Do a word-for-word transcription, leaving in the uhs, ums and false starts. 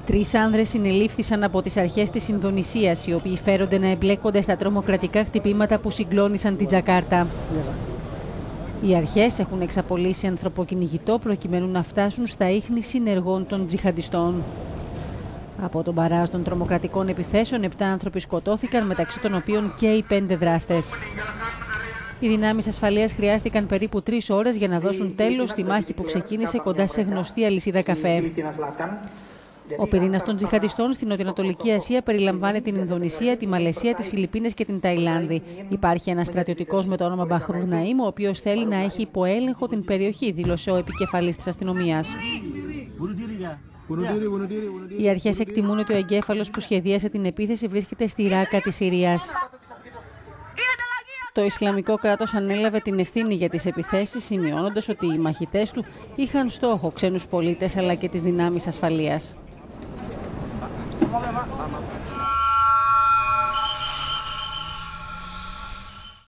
Τρεις άνδρες συνελήφθησαν από τις αρχές της Ινδονησίας, οι οποίοι φέρονται να εμπλέκονται στα τρομοκρατικά χτυπήματα που συγκλώνησαν την Τζακάρτα. Οι αρχές έχουν εξαπολύσει ανθρωποκυνηγητό προκειμένου να φτάσουν στα ίχνη συνεργών των τζιχαντιστών. Από τον παράζ των τρομοκρατικών επιθέσεων, επτά άνθρωποι σκοτώθηκαν, μεταξύ των οποίων και οι πέντε δράστες. Οι δυνάμεις ασφαλείας χρειάστηκαν περίπου τρεις ώρες για να δώσουν τέλος στη μάχη που ξεκίνησε κοντά σε γνωστή αλυσίδα καφέ. Ο πυρήνας των τζιχαντιστών στην Νοτιοανατολική Ασία περιλαμβάνει την Ινδονησία, τη Μαλαισία, τις Φιλιππίνες και την Ταϊλάνδη. Υπάρχει ένας στρατιωτικός με το όνομα Μπαχρούρ Ναΐμ, ο οποίος θέλει να έχει υποέλεγχο την περιοχή, δήλωσε ο επικεφαλής της αστυνομίας. Οι αρχές εκτιμούν ότι ο εγκέφαλος που σχεδίασε την επίθεση βρίσκεται στη Ράκα της Συρίας. Το Ισλαμικό κράτος ανέλαβε την ευθύνη για τις επιθέσεις, σημειώνοντας ότι οι μαχητές του είχαν στόχο ξένους πολίτες αλλά και τις δυνάμεις ασφαλείας.